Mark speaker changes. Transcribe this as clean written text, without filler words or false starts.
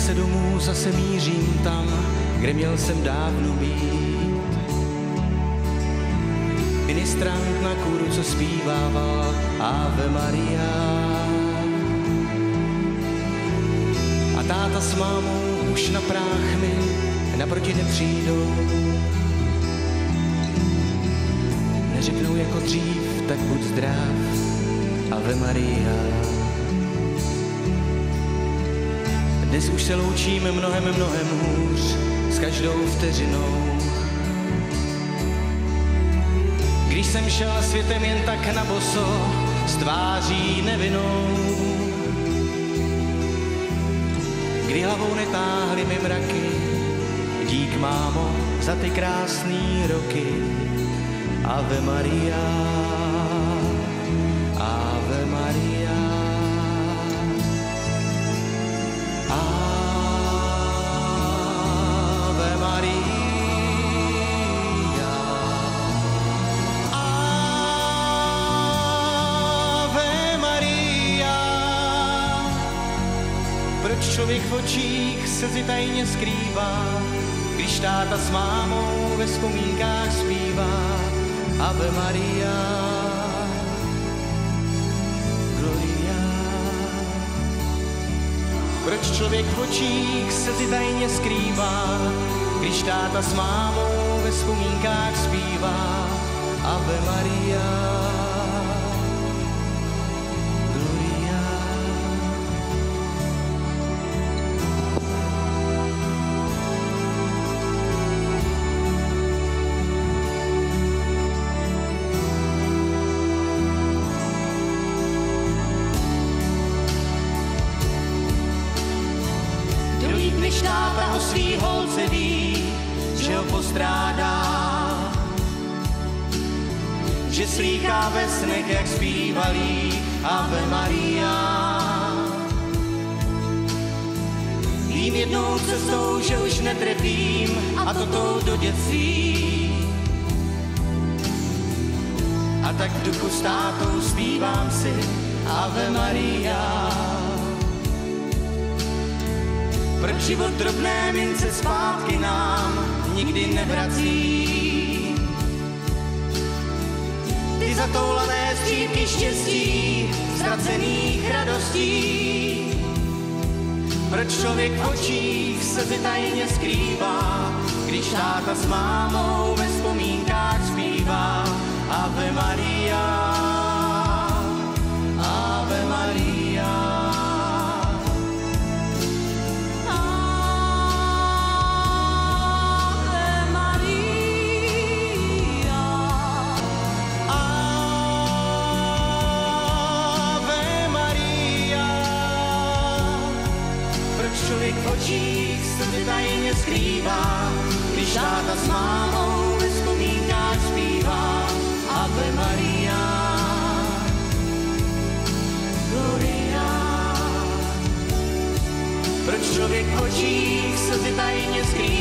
Speaker 1: se domů zase mířím tam, kde měl jsem dávno být. Ministrant na kůru, co zpívával Ave Maria. A táta s mámou už na práh mi naproti nepřijdou. Neřeknou jako dřív, tak buď zdrav, Ave Maria. Dnes už se loučíme mnohem hůř s každou vteřinou. Když jsem šel světem jen tak na boso, s tváří nevinnou, kdy hlavou netáhly mi mraky, dík mámo za ty krásný roky. Ave Maria, Ave Maria, Ave Maria, Ave Maria. Proč člověk v očích slzy tajně skrývá, když táta s mámou ve vzpomínkách zpívá Ave Maria, Gloria. Proč člověk v očích slzy tajně skrývá, když táta s mámou ve vzpomínkách zpívá Ave Maria, Gloria. Když táta o svý holce ví, že ho postrádá, že slýchá ve snech, jak zpívalý Ave Maria. Vím jednou cestou, že už netrefím, a to tou do dětství. A tak v duchu s tátou zpívám si Ave Maria. Proč život drobné mince zpátky nám nikdy nevrací? Ty zatoulané střípky štěstí, ztracených radostí. Proč člověk v očích slzy tajně skrývá, když táta s mámou ve vzpomínkách zpívá Ave Maria, Ave Maria. Člověk v očích slzy tajně skrývá, když táta s mámou ve vzpomínkách zpívá Ave Maria, Gloria. Proč člověk v očích slzy tajně skrývá,